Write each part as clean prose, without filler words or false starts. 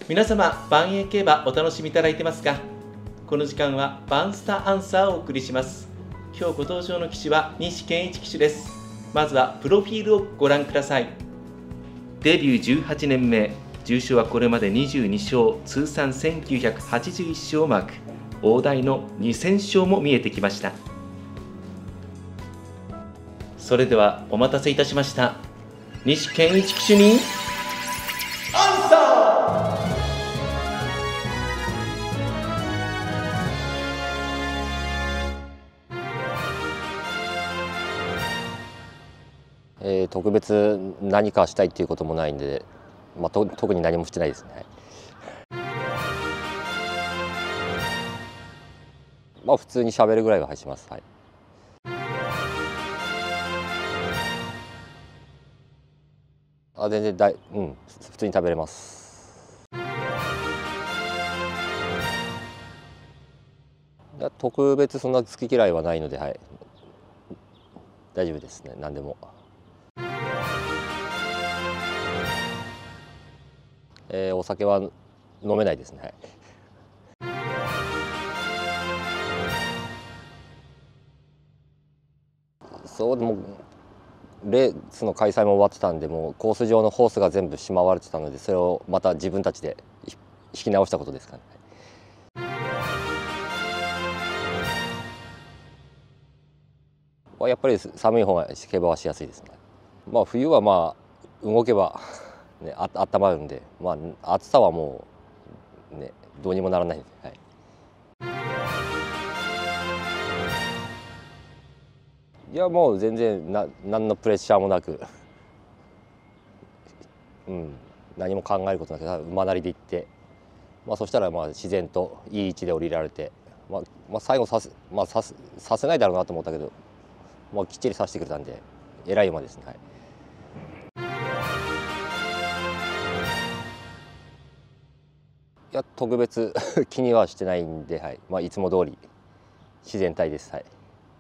皆様、万栄競馬お楽しみいただいてますか？この時間はバンスタアンサーをお送りします。今日ご登場の騎手は西健一騎手です。まずはプロフィールをご覧ください。デビュー18年目、重賞はこれまで22勝、通算1981勝をマーク、大台の2000勝も見えてきました。それではお待たせいたしました。西健一騎手にアンサー。特別何かしたいっていうこともないんで、特に何もしてないですね。普通に喋るぐらいはします。はい。全然普通に食べれます。特別そんな好き嫌いはないので、はい、大丈夫ですね。何でも。お酒は飲めないですね。はい。そうでもレースの開催も終わってたんで、もうコース上のホースが全部しまわれてたので、それをまた自分たちで引き直したことですかね。やっぱり寒い方が競馬はしやすいですね。冬は動けば、ね、温まるんで、暑さはもう、ね、どうにもならないんで、はい。いやもう全然何のプレッシャーもなく、何も考えることなく馬なりで行って、そしたら自然といい位置で降りられて、最後させないだろうなと思ったけど、きっちりさせてくれたんで偉い馬ですね。はい。いや特別気にはしてないんで、はい、いつも通り自然体です。はい。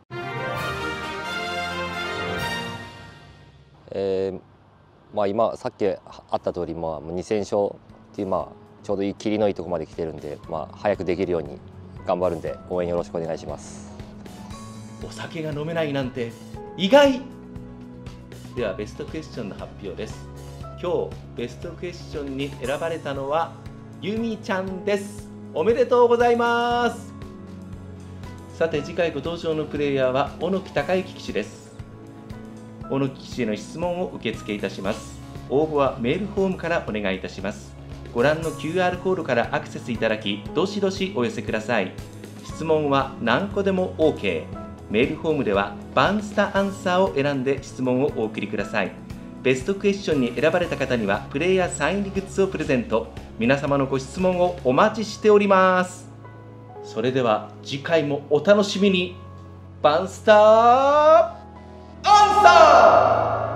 今さっきあった通り、2000勝っていうちょうどいい切りのいいところまで来てるんで、早くできるように頑張るんで応援よろしくお願いします。 お酒が飲めないなんて意外。ではベストクエスチョンの発表です。今日ベストクエスチョンに選ばれたのはゆみちゃんです。おめでとうございます。さて次回ご登場のプレイヤーは小野木孝之騎手です。小野木騎手への質問を受付いたします。応募はメールフォームからお願いいたします。ご覧の QR コードからアクセスいただき、どしどしお寄せください。質問は何個でも OK。メールフォームではバンスタアンサーを選んで質問をお送りください。ベストクエスチョンに選ばれた方にはプレイヤーサイン入りグッズをプレゼント。皆様のご質問をお待ちしております。それでは次回もお楽しみに。バンスターアンサー。